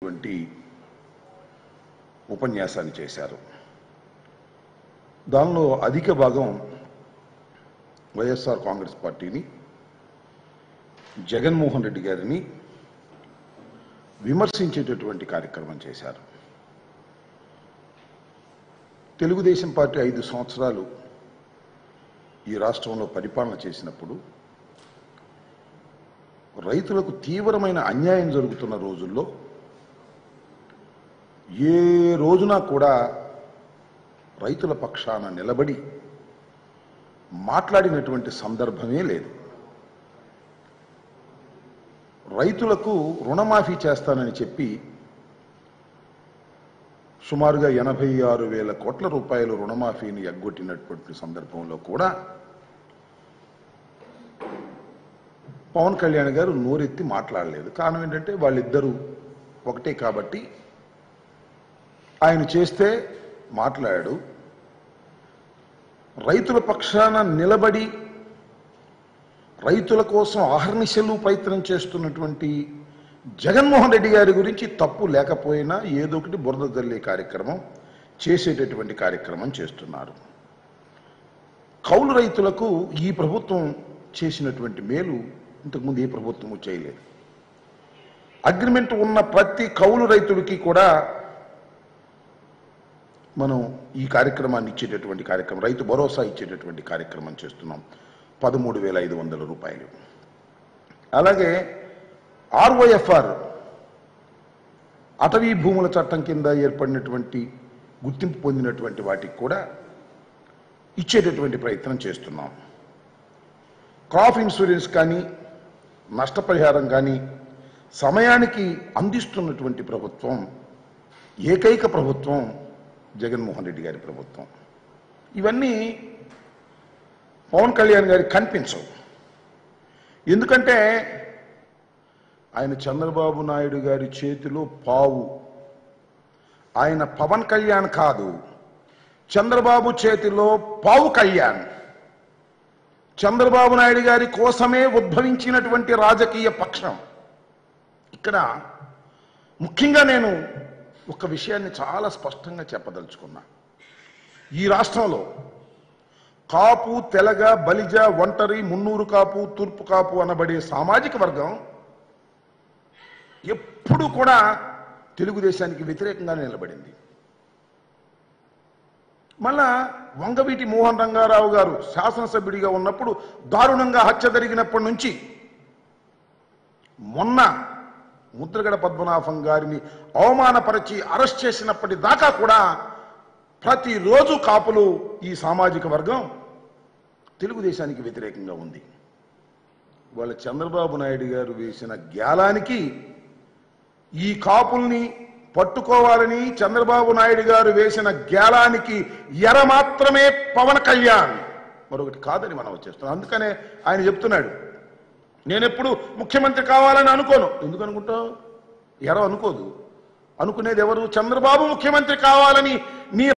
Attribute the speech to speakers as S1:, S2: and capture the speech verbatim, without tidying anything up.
S1: కూడినటువంటి ఉపన్యాసాన్ని చేశారు. దానిలో అధిక భాగం వైఎస్ఆర్ కాంగ్రెస్ పార్టీని, జగన్మోహన్ రెడ్డి గారిని విమర్శించేటటువంటి కార్యక్రమం చేశారు. తెలుగుదేశం పార్టీ ఐదు సంవత్సరాలు ఈ రాష్ట్రంలో పరిపాలన చేసినప్పుడు రైతులకు తీవ్రమైన అన్యాయం జరుగుతున్న రోజుల్లో ఏ రోజున కూడా రైతుల పక్షాన నిలబడి మాట్లాడినటువంటి సందర్భమే లేదు. రైతులకు రుణమాఫీ చేస్తానని చెప్పి సుమారుగా ఎనభై ఆరు వేల కోట్ల రూపాయలు రుణమాఫీని ఎగ్గొట్టినటువంటి సందర్భంలో కూడా పవన్ కళ్యాణ్ గారు నోరెత్తి మాట్లాడలేదు. కారణం ఏంటంటే వాళ్ళిద్దరూ ఒకటే కాబట్టి ఆయన చేస్తే మాట్లాడాడు. రైతుల పక్షాన నిలబడి రైతుల కోసం అహర్నిశలు ప్రయత్నం చేస్తున్నటువంటి జగన్మోహన్ రెడ్డి గారి గురించి తప్పు లేకపోయినా ఏదో ఒకటి బురద జల్లే కార్యక్రమం చేసేటటువంటి కార్యక్రమం చేస్తున్నారు. కౌలు రైతులకు ఈ ప్రభుత్వం చేసినటువంటి మేలు ఇంతకుముందు ఏ ప్రభుత్వము చేయలేదు. అగ్రిమెంట్ ఉన్న ప్రతి కౌలు రైతుడికి కూడా మనం ఈ కార్యక్రమాన్ని ఇచ్చేటటువంటి కార్యక్రమం, రైతు భరోసా ఇచ్చేటటువంటి కార్యక్రమం చేస్తున్నాం. పదమూడు వేల ఐదు వందల రూపాయలు. అలాగే ఆర్ఓఎఫ్ఆర్ అటవీ భూముల చట్టం కింద ఏర్పడినటువంటి గుర్తింపు పొందినటువంటి వాటికి కూడా ఇచ్చేటటువంటి ప్రయత్నం చేస్తున్నాం. క్రాప్ ఇన్సూరెన్స్ కానీ నష్టపరిహారం కానీ సమయానికి అందిస్తున్నటువంటి ప్రభుత్వం ఏకైక ప్రభుత్వం జగన్మోహన్ రెడ్డి గారి ప్రభుత్వం. ఇవన్నీ పవన్ కళ్యాణ్ గారికి కనిపించవు. ఎందుకంటే ఆయన చంద్రబాబు నాయుడు గారి చేతిలో పావు. ఆయన పవన్ కళ్యాణ్ కాదు, చంద్రబాబు చేతిలో పావు కళ్యాణ్. చంద్రబాబు నాయుడు గారి కోసమే ఉద్భవించినటువంటి రాజకీయ పక్షం. ఇక్కడ ముఖ్యంగా నేను ఒక విషయాన్ని చాలా స్పష్టంగా చెప్పదలుచుకున్నా. ఈ రాష్ట్రంలో కాపు, తెలగ, బలిజ, ఒంటరి, మున్నూరు కాపు, తూర్పు కాపు అనబడే సామాజిక వర్గం ఎప్పుడు కూడా తెలుగుదేశానికి వ్యతిరేకంగా నిలబడింది. మళ్ళా వంగవీటి మోహన్ రంగారావు గారు శాసనసభ్యుడిగా ఉన్నప్పుడు దారుణంగా హత్య జరిగినప్పటి నుంచి మొన్న ముద్రగడ పద్మనాభం గారిని అవమానపరిచి అరెస్ట్ చేసినప్పటి దాకా కూడా ప్రతిరోజు కాపులు, ఈ సామాజిక వర్గం తెలుగుదేశానికి వ్యతిరేకంగా ఉంది. వాళ్ళ చంద్రబాబు నాయుడు గారు వేసిన గ్యాలానికి ఈ కాపుల్ని పట్టుకోవాలని చంద్రబాబు నాయుడు గారు వేసిన గ్యాలానికి ఎర మాత్రమే పవన్ కళ్యాణ్, మరొకటి కాదని మనం వచ్చేస్తున్నాం. అందుకనే ఆయన చెప్తున్నాడు, నేనెప్పుడు ముఖ్యమంత్రి కావాలని అనుకోను. ఎందుకు అనుకుంటావు? ఎర అనుకోదు. అనుకునేది ఎవరు? చంద్రబాబు ముఖ్యమంత్రి కావాలని నీ